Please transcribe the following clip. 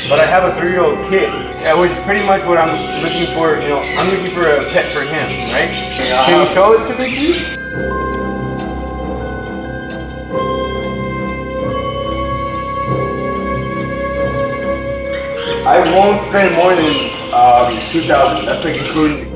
but I have a 3-year-old kid. Which is pretty much what I'm looking for. You know, I'm looking for a pet for him, right? Can you show it to me, please? I won't spend more than 2,000. That's like including